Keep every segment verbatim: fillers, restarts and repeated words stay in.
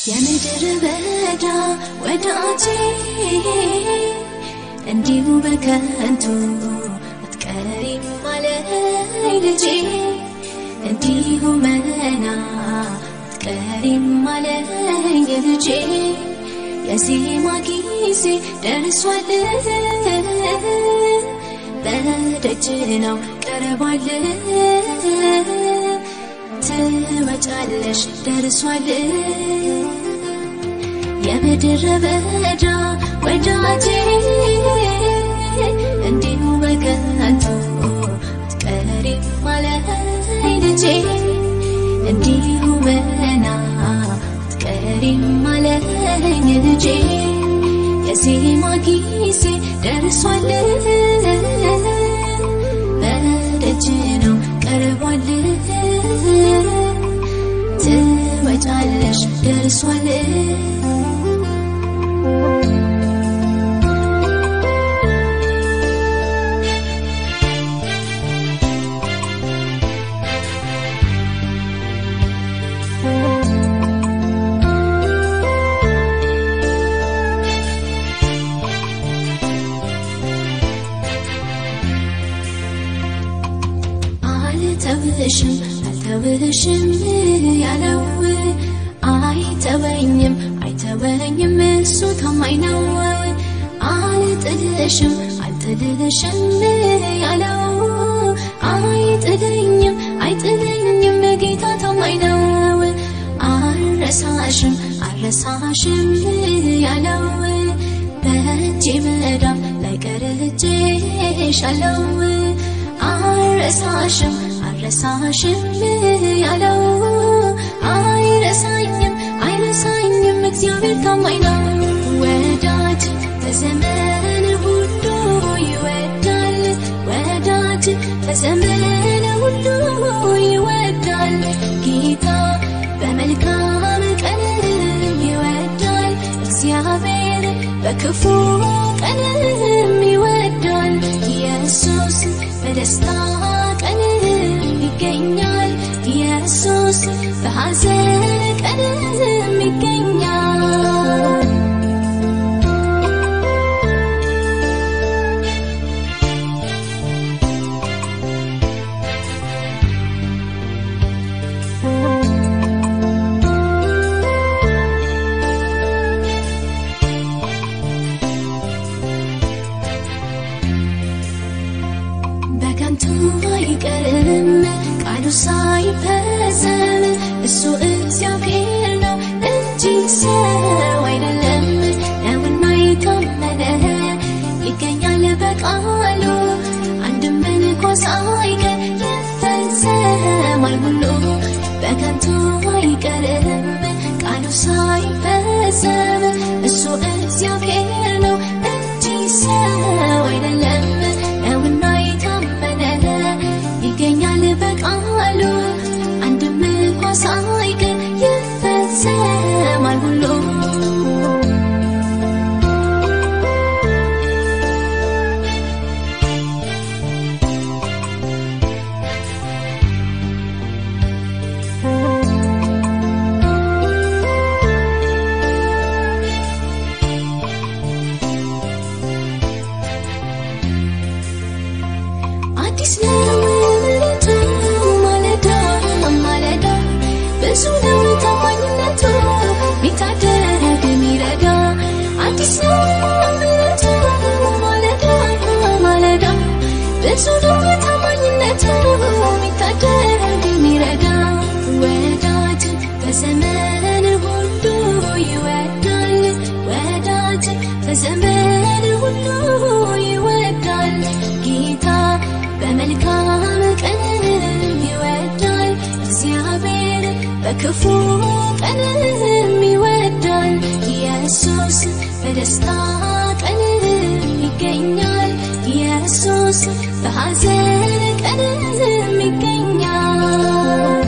የምድር በዳ ወዳጄ እንዲሁ በከንቱ አትቀሪም አለኝ ልጄ እንዲሁ መና አትቀሪም አለኝ ልጄ የዜማ ጊዜ ደርሷል በደጅ ነው ቀርቧል ትመጫለሽ ደርሷል የምድር በዳ ወዳጄ እንዲሁ በከንቱ አትቀሪም አለኝ ልጄ እንዲሁ መና አትቀሪም አለኝ ልጄ የዜማ ጊዜ ደርሷል በደጅ ነው ቀርቧል ትመጫለሽ ደርሷል አልተውሽም አልተውሽም ያለው አይተወኝም አይተወኝም እሱ ታማኝ ነው አልጥልሽም አልጥልሽም ያለው አይጥለኝም አይጥለኝም ጌታ ታማኝ ነው አልረሳሽም አልረሳሽም ያለው በእጄ መዳፍ ላይ ቀርቼሻለሁ አልረሳሽም አልረሳሽም ያለው አይረሳኝም አይረሳኝም እግዚአብሔር ታማኝ ነው ወዳጅ በዘመን ሁሉ ይወዳል ወዳጅ በዘመን ሁሉ ይወዳል ጌታ በመልካም ቀን ይወዳል እግዚአብሔር በክፉ ቀን ይወዳል ኢየሱስ በደስታ ቀን ይገኛል ኢየሱስ በሐዘን ቀን ይገኛል በከንቱ አይቀርም ቃሉ ሳይፈጸም እሱ እግዚአብሔር ነው እንጂ ሰው አይደለም ነውና የታመነ ይገኛል በቃሉ አንድም እንኳን ሳይቀር ይፈጸማል ሁሉ በከንቱ አይቀርም ቃሉ ሳይፈጸም እሱ እግዚአብሔር ነው እንጂ ሰው አይደለም ነውና ይገኛል በቃሉ አንድም እንኳን ሳይቀር ይፈጸማል ሁሉ አዲስ ነው ብዙ ነው ታማኝነቱ ቢታደግ ሚረዳ አዲስ ነው ማለዳ ማለዳ ብዙ ነው ታማኝነቱ ቢታደግ ሚረዳ ወዳጅ በዘመን ሁሉ ይወዳል ወዳጅ በዘመን ሁሉ ይወዳል ጌታ በመልካም ቀን ይወዳል እግዚአብሔር በክፉ ቀን ይወዳል ኢየሱስ በደስታ ቀን ይገኛል ኢየሱስ በሐዘን ቀን ይገኛል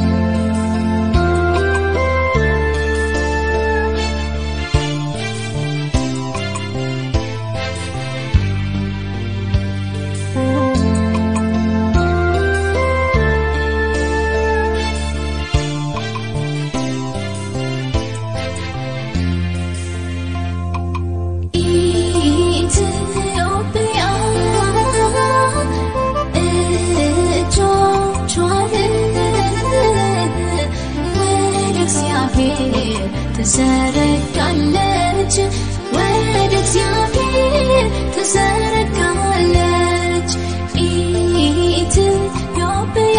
እግዚአብሔር ትዘረጋለች ወደ እግዚአብሔር ትዘረጋለች ኢትዮጵያ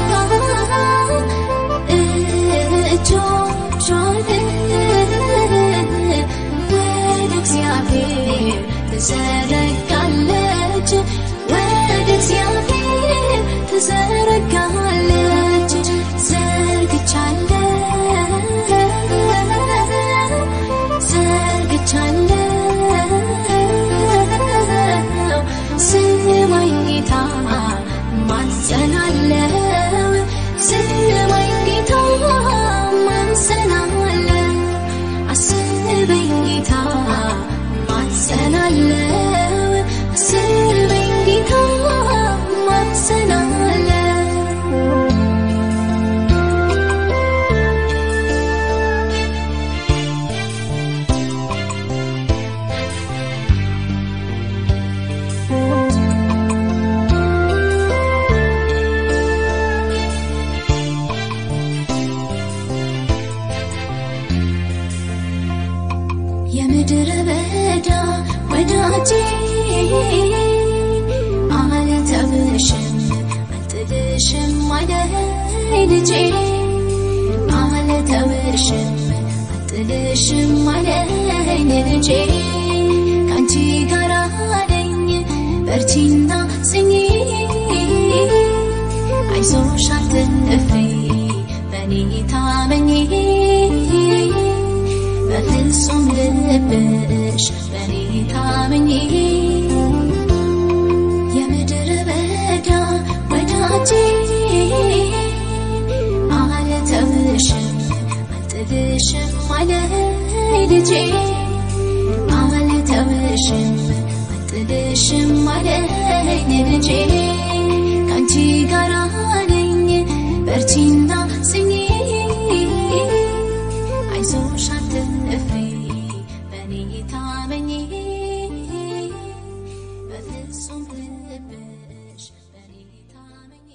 እጆቿን ወደ እግዚአብሔር ትዘረጋለች ወደ እግዚአብሔር ትዘረጋለች ዘርግቻለሁ ዘርግቻለሁ ስማኝ ጌታ ማጸናለሁ ስማኝ ጌታ ማጸናለሁ አስበኝ ጌታ ማጸናለሁ አስበኝ ጌታ ማጸናለሁ የምድረ በዳ ወዳጄ አልተውሽም አልጥልሽም አለኝ ልጄ አልተውሽም አልጥልሽም አለኝ ልጄ ካንቺ ጋር ነኝ በርቺና ጽኚ አይዞሽ አትፍሪ በኔ ታመኚ በፍጹም ልብሽ በኔ ታመኚ የምድረ በዳ ወዳጄ አልተውሽም አልጥልሽም አለኝ ልጄ አልተውሽም አልጥልሽም አለኝ ልጄ ካንቺ ጋር ነኝ በርቺና ጽኚ አይዞሽ አትፍሪ በኔ ታመኚ በፍጹም ልብሽ በኔ ታመኚ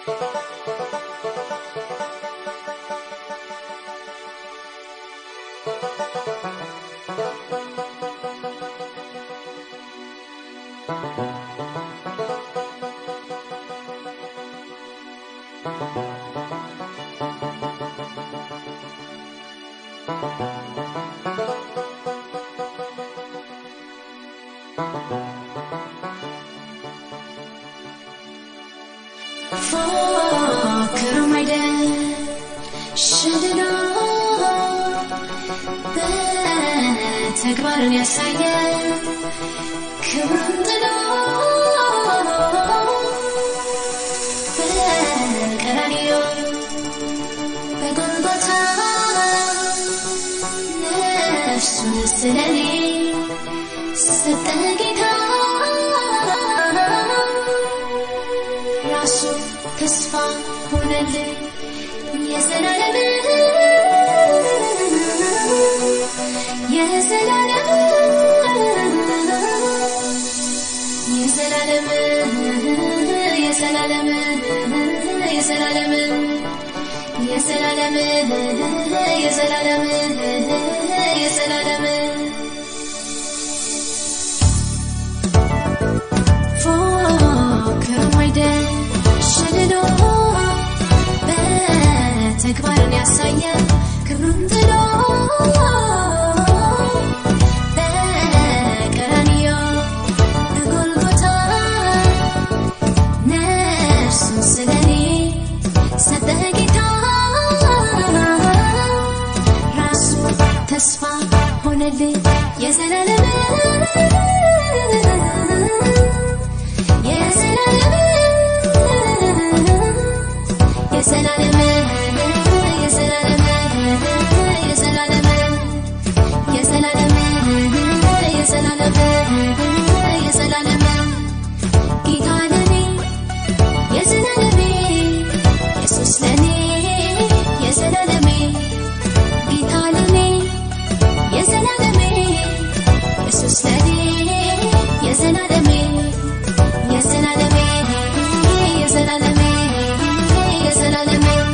ፎክሮ ማይደል ሸድኖ በተግባርን ያሳየ ክብሩን ጥሎ በቀራንዮ በጎልጎታ ነፍሱን ስለኔ ሰጠ ጌታ ራሱ ተስፋ ሆነልኝ የዘላለም የዘላለም የዘላለም የዘላለም የዘላለም የዘላለም የዘላለም የዘላለም ፎክሮ ማይደል ሸድኖ በተግባርን ያሳየ ክብሩን ጥሎ በቀራንዮ በጎልጎታ ነፍሱን ስለኔ ሰጠ ጌታ ራሱ ተስፋ ሆነልኝ የዘላለም የዘላለም የዘላለም የዘላለም የዘላለም የዘላለም የዘላለም የዘላለም ጌታ ለኔ የዘላለሜ ኢየሱስ ለኔ የዘላለሜ ጌታ ለኔ የዘላለሜ ኢየሱስ ለኔ የዘላለሜ የዘላለሜ የዘላለሜ የዘላለሜ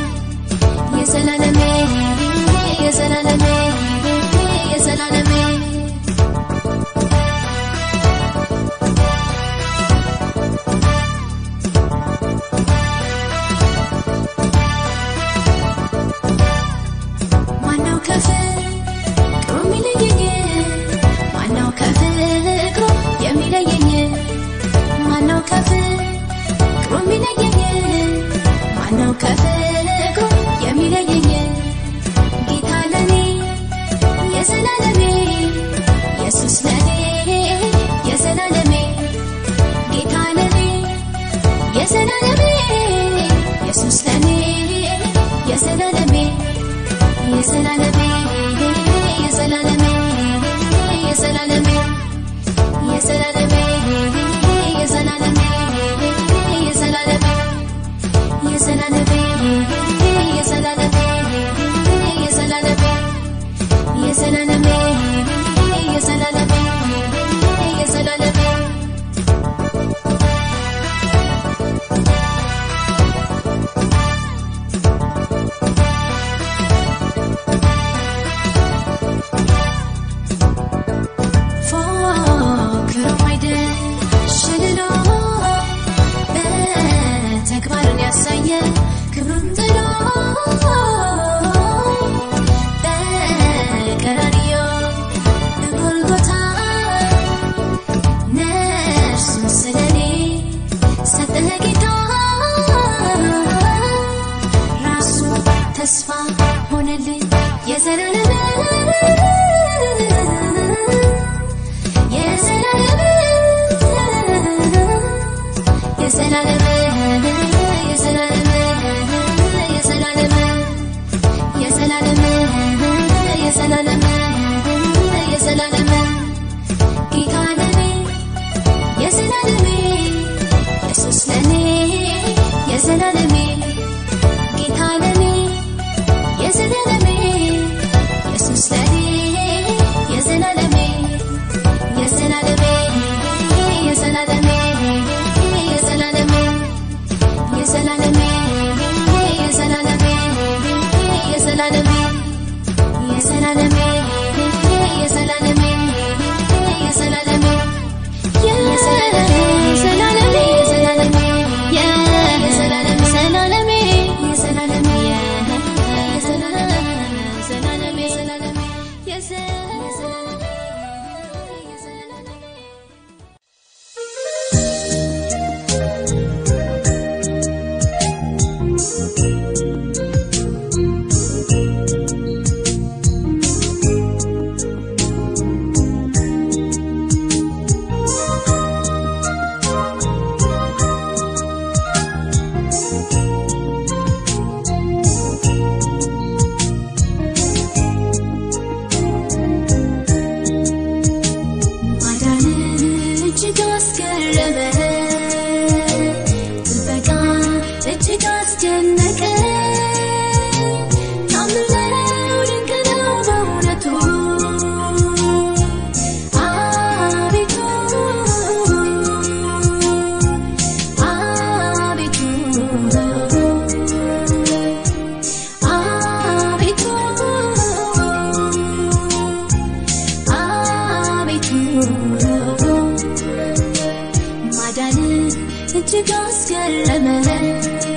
ማዳን እጅግ አስገረመኝ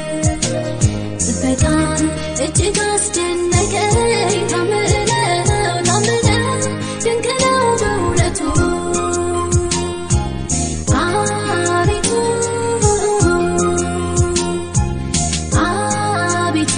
በቃል እጅግ አስደነቀኝ ታምር ነው ታምር ነው ድንቅ ነው በእውነቱ አቤቱ አቤቱ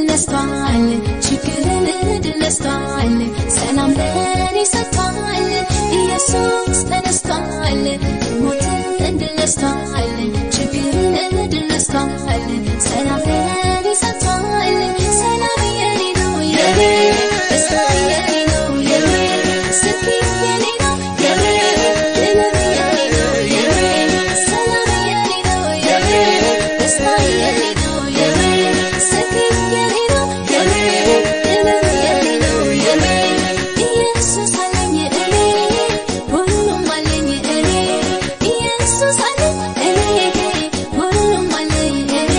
ነስቷል ችግርን ድል ነስቷል ሰላም ለኔ ሰጥቷል ኢየሱስ ተነስቷል ሞትን ድል ነስቷል ችግርን ድል ነስቷል ሰላም ለኔ ሰጥቷል ሰላም የኔ ነው የኔ ደስታ የኔ ነው የኔ ስኬት የኔ ነው የኔ ድል የኔ ነው የኔ ሰላም የኔ ነው የኔ ደስታ የኔ ነው የኔ ስኬት የኔ ነው የኔ ድል የኔ ነው የኔ ኢየሱስ አለኝ እኔ ሁሉም አለኝ እኔ ኢየሱስ አለኝ እኔ ሁሉም አለኝ እኔ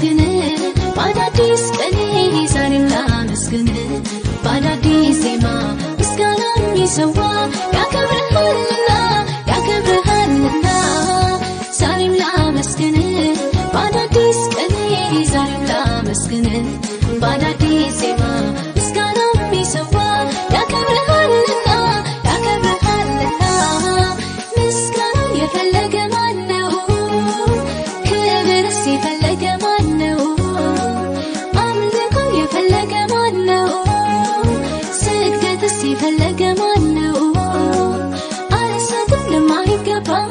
ላመስግን በአዳዲስ ቀኔ ዛሬም ላመስግን በአዳዲስ ዜማ ምስጋና የሚሰዋ ያከብርሃልና ያከብርሃልና ዛሬም ላመስግን በአዳዲስ ቀኔ ዛሬም ላመስግን በአዳዲስ ዜማ ምስጋና የሚሰዋ ያከብርሃልና ያከብርሃልና ምስጋና የፈለገ ማነው ክብርስ የፈለገ ማነው አምልኮ የፈለገ ማነው ስግደትስ የፈለገ ማነው አልሰጥም ለማይገባው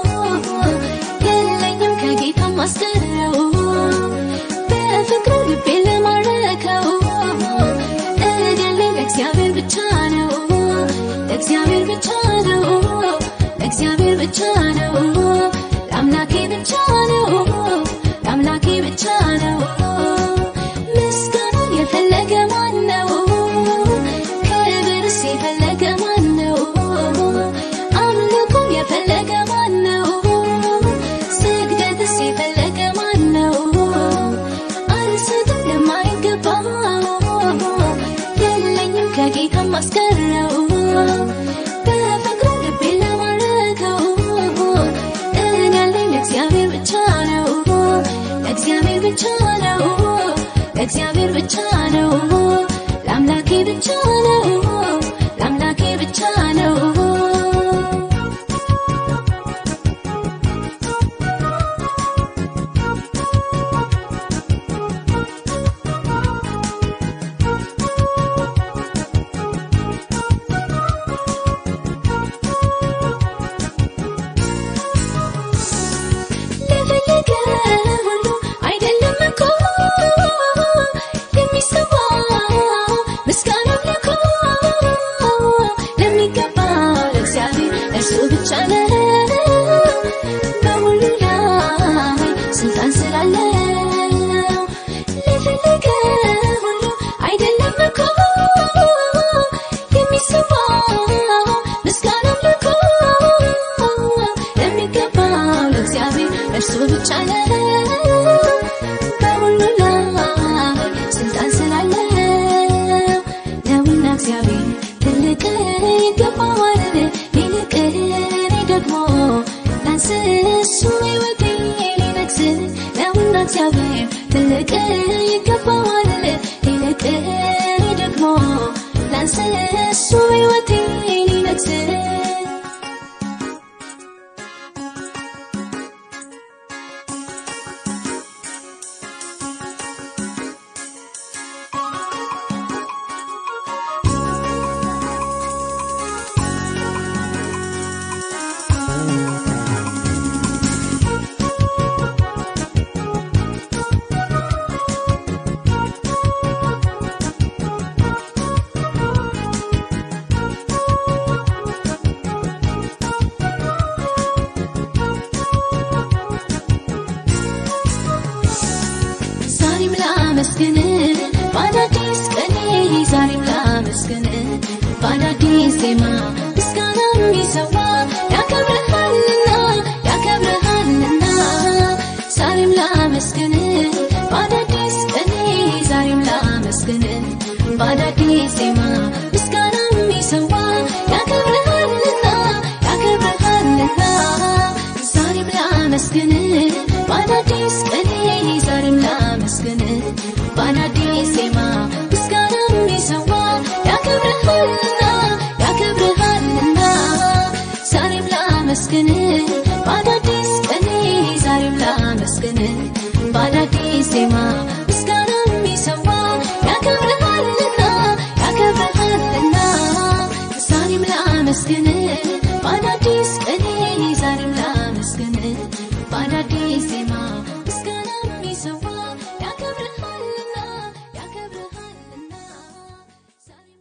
የለኝም ከጌታ ማስቀረው በፍቅሩ ልቤ ለማረከው እድለኝ ለእግዚአብሔር ብቻ ነው ለእግዚአብሔር ብቻ ነው ለእግዚአብሔር ብቻ ነው ለአምላኬ ብቻ ነው ለአምላኬ ብቻ ነው ምስጋና የፈለገ ማነው ክብርስ የፈለገ ማነው አምልኮ የፈለገ ማነው ስግደትስ የፈለገ ማነው አልሰጥም ለማይገባው የለኝም ከጌታ ማስቀረው በፍቅሩ ልቤ ለማረከው እኔያለኝ ለእግዚአብሔር ብቻ ነው ለእግዚአብሔር ብቻ ነው ለእግዚአብሔር ብቻ ነው ለአምላኬ ብቻ ነው ለአምላኬ ብቻ ነው ለፈለገ ሁሉ አይደለም እኮ የሚሰዋው ምስጋና አምልኮ ለሚገባው ለእግዚአብሔር እርሱ ብቻ ነው በሁሉ ላይ ስልጣን ስላለው ለፈለገ ሁሉ አይደለም እኮ የሚሰዋው ምስጋና አምልኮ ለሚገባው ለእግዚአብሔር እርሱ ብቻ ነው በሁሉ ላይ ስልጣን ስላለው ነውና እግዚአብሔር ትልቅ ይገባዋል ሊልቅ እኔ ደግሞ ላንስ እሱ ሕይወቴ ሊነግስ ነውና እግዚአብሔር ትልቅ ይገባዋል ሊልቅ እኔ ደግሞ ላንስ እሱ ሕይወቴ ሊነግስ ዛሬም ላመስግን በአዳዲስ ቀኔ ዛሬም ላመስግን በአዳዲስ ዜማ ምስጋና የሚሰዋ ያከብርሃልና ያከብርሃልና ዛሬም ላመስግን በአዳዲስ ቀኔ ዛሬም ላመስግን በአዳዲስ ዜማ ምስጋና የሚሰዋ ያከብርሃልና ያከብርሃልና ዛሬም ላመስግን በአዳዲስ ቀኔ ዛሬም ላመስግን በአዳዲስ ዜማ ምስጋና የሚሰዋ ያከብርሃልና ያከብርሃልና ዛሬም ላመስግን በአዳዲስ ቀኔ ዛሬም ላመስግን በአዳዲስ ዜማ ምስጋና የሚሰዋ ያከብርሃልና ያከብርሃልና ዛሬም ላመስግን በአዳዲስ ቀኔ ዛሬም ላመስግን በአዳዲስ ዜማ ምስጋና የሚሰዋ ያከብርሃልና ያከብርሃልና ዛሬም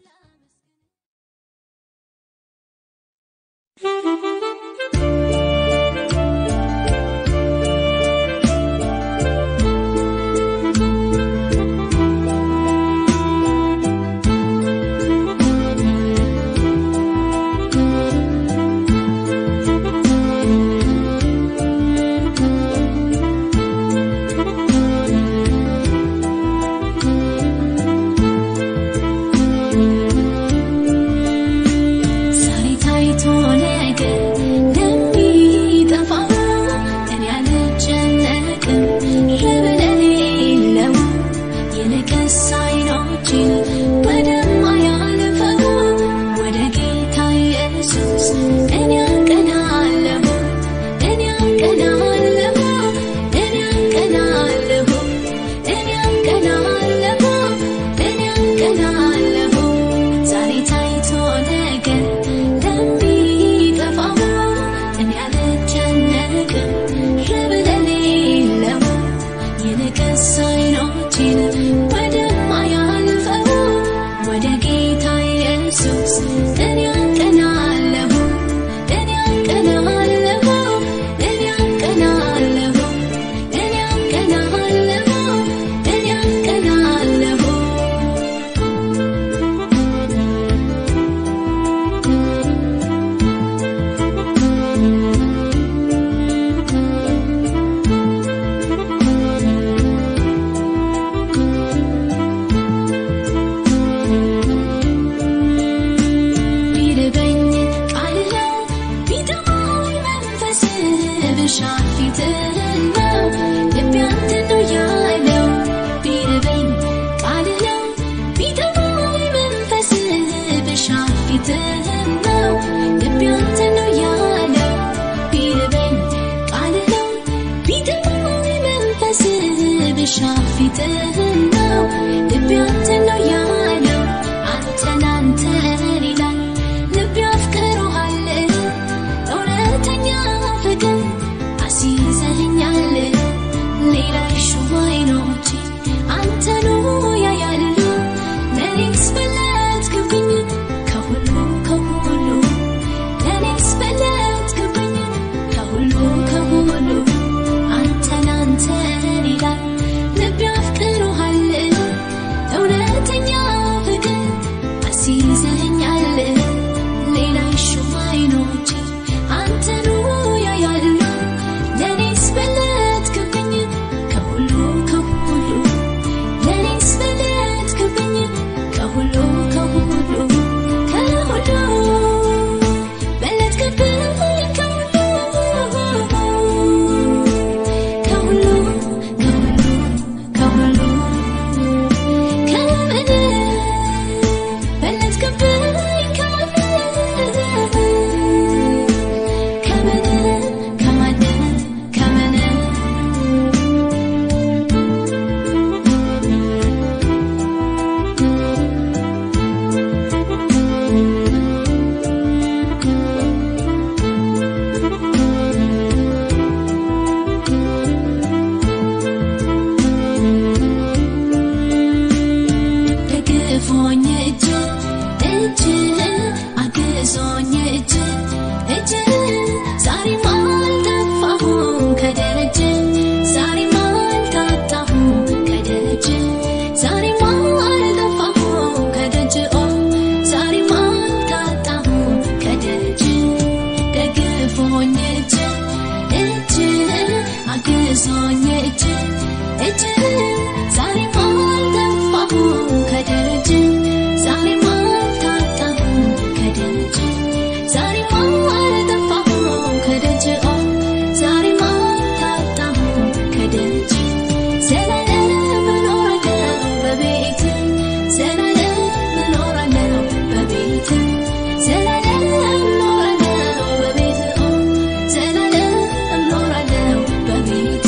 ፊትህነው ልቤ አንተነው ያለው ቢርበኝ ቃልህ ቢጠማኝ መንፈስህ ብሻ ፊትህነው ልቤ አንተነው ያለው አንተን አንተን ይላል ልቤ አፍቅሮሃል እውነተኛ ፍቅር አስይዘኸኛል ሌላ ይሹም አይኖቼ አንተኑ ያያሉ ለኔስ በለጥክብኝ ከሁሉ ከሁሉ ለኔስ በለጥክብኝ ከሁሉ ከሁሉ አንተን አንተን ይላል ልቤ አፍቅሮሃል እውነተኛ ፍቅር አስይዘኸኛል ሌላ ይሹም አይኖቼ አንተኑ ያያሉ ለኔስ በለጥክብኝ ከሁሉ ከሁሉ ለኔስ በለጥክብኝ ከሁሉ ከሁሉ ከሁሉ በለጥክብኝ ከሁሉ ከሁሉ ከሁሉ ከሁሉ ከምን በለጥክብኝ ከምን ከምን ከማን ከምን ደግፎኝ እጅ እጅ አግዞኝ እጅ እጅ ዛሬም አልጠፋሁም ከደጅ ዛሬም አልታጣሁም ከደጅ ዛሬም አልጠፋሁም ከደጅ ኦ ዛሬም አልታጣሁም ከደጅ ደግፎኝ እጅ እጅ አግዞኝ እጅ እጅ ዛሬም አልጠፋሁም ከደጅ ዛሬም አልታጣሁም ከደጅ ዛሬም አልጠፋሁም ከደጅ ኦ ዛሬም አልታጣሁም ከደጅ ዘላለም እኖራለሁ በቤት ዘላለም እኖራለሁ በቤት ዘላለም እኖራለሁ በቤት ኦ ዘላለም እኖራለሁ በቤት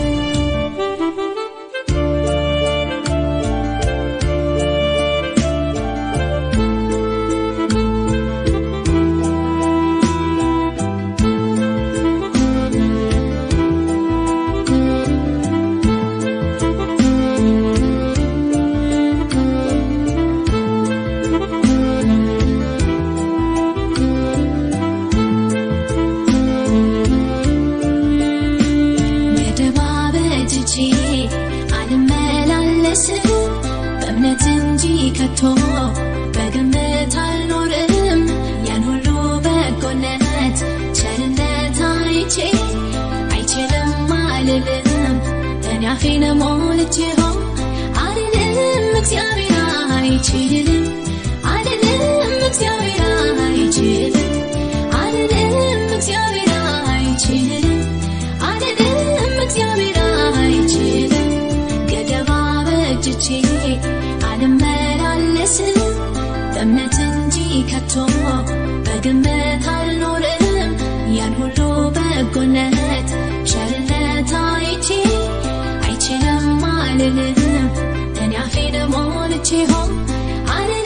መደባበጅቼ አልመላለስም በእምነት እንጂ ከቶ በግምት አልኖርም ያን ሁሉ በጎነት ቸርነት አይቼ አይችልም አልልም እኔ አፌን ሞልቼው አልልም እግዚአብሔር አይችልም አልልም እግዚአብሔር አይችልም አልልም እግዚአብሔር አይችልም አልልም እግዚአብሔር አይችልም ገደብ አበጅቼ አልመላለስም በእምነት እንጂ ከቶ በግምት አልኖርም ያን ሁሉ በጎነት ቸርነት አይቼ አይችልም አልልም እኔ አፌን ሞልቼው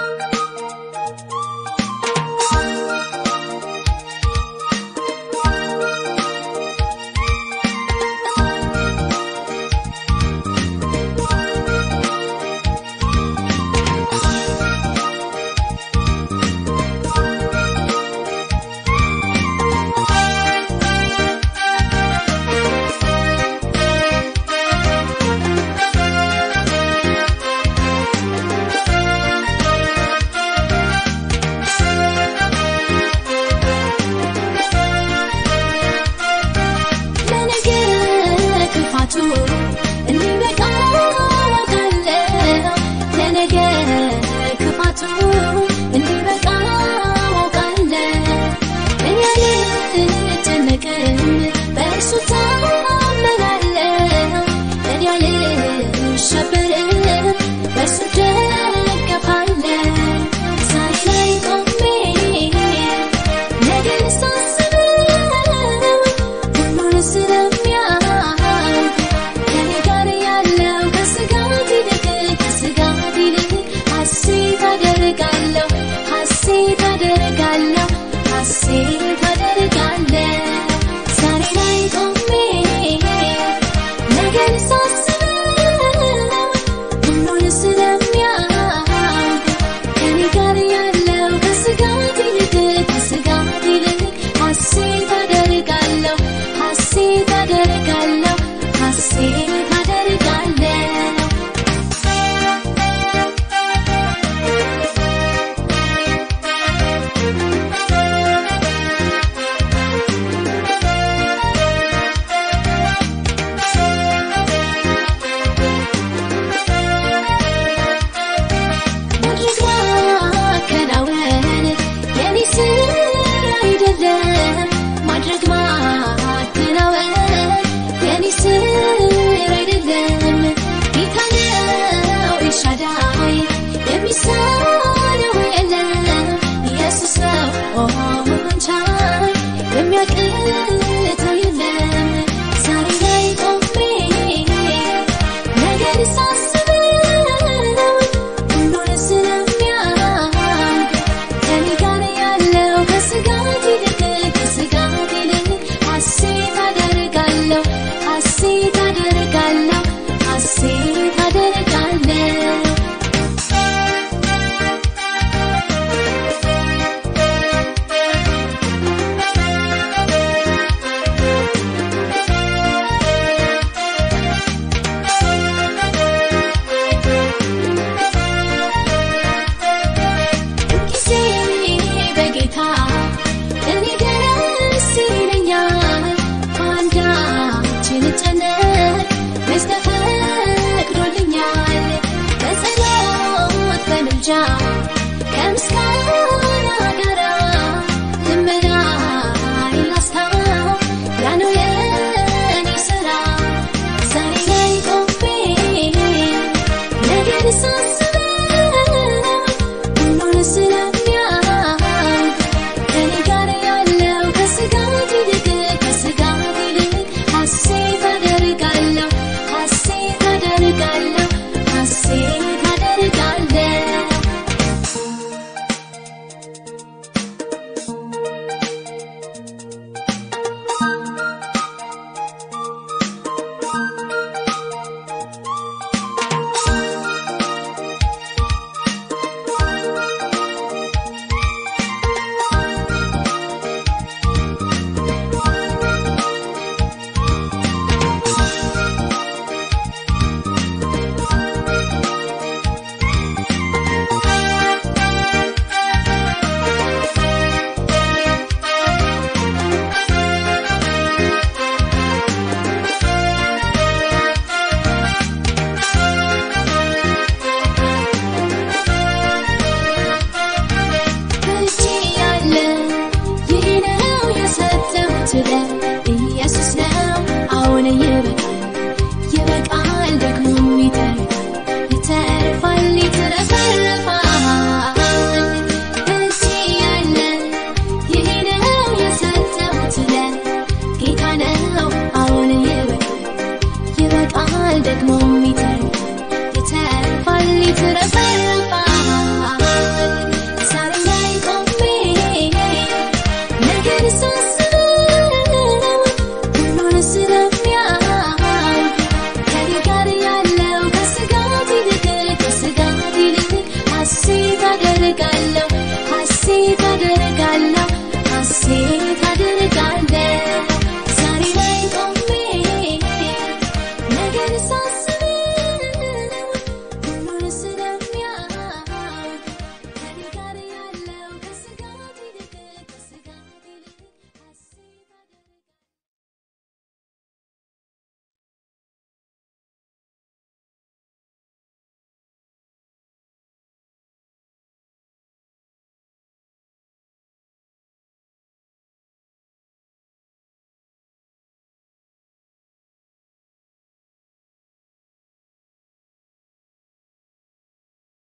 to them.